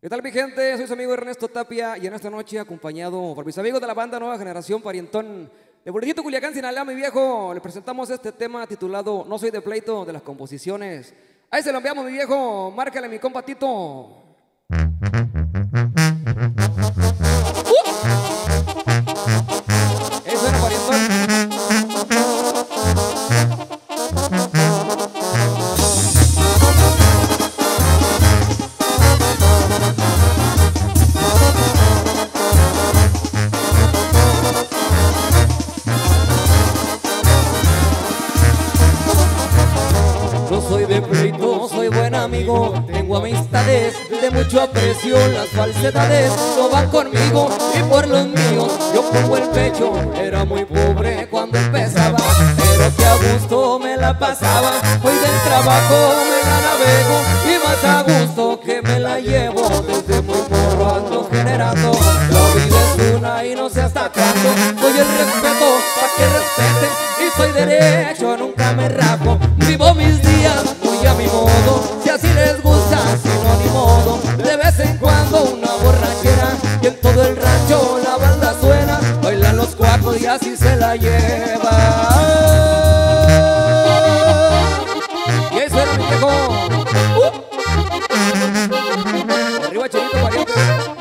¿Qué tal, mi gente? Soy su amigo Ernesto Tapia y en esta noche acompañado por mis amigos de la banda Nueva Generación Parientón de Burrito, Culiacán, Sinaloa, mi viejo. Le presentamos este tema titulado No soy de pleito, de las composiciones. Ahí se lo enviamos, mi viejo. Márcale, mi compa Tito. Eso era Parientón. No soy de pleito, soy buen amigo. Tengo amistades de mucho aprecio. Las falsedades no van conmigo y por los míos yo pongo el pecho. Era muy pobre cuando empezaba, pero que a gusto me la pasaba. Hoy del trabajo me la navego y más a gusto que me la llevo. Desde muy morro ando generando. La vida es una y no sé hasta cuándo. Doy el respeto pa' que respeten y soy derecho, nunca me rajo. Vivo mis días muy a mi modo, si así les gusta, si no ni modo. De vez en cuando una borrachera y en todo el rancho la banda suena. Bailan los cuacos y así se la lleva. Y eso era mi viejo. Arriba Chelito Pariente.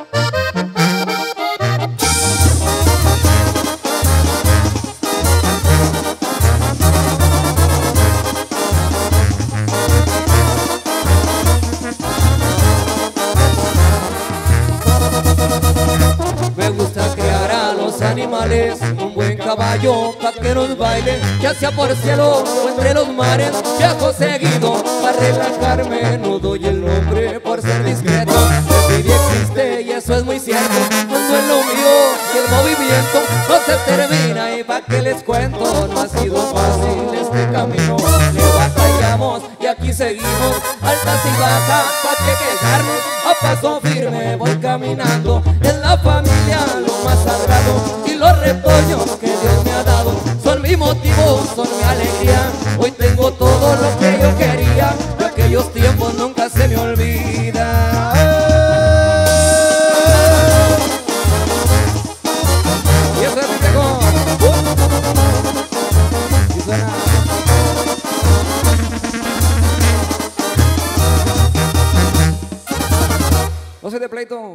Me gusta criar a los animales, un buen caballo pa' que nos baile, ya sea por cielo o entre los mares. Viajo seguido para relajarme, no doy el nombre por ser discreto. La envidia existe y eso es muy cierto, cuando es lo mío y el movimiento no se termina. Y pa' que les cuento, no ha sido fácil este camino. Le batallamos y aquí seguimos, altas y bajas, pa' que quejarnos. A paso firme voy caminando, en la familia lo más sagrado y los retoños que Dios me ha dado son mi motivo, son mi alegría. Hoy tengo todo lo que yo quería, de aquellos tiempos nunca se me olvida. Y eso es mi viejo. Y suena. No soy de pleito.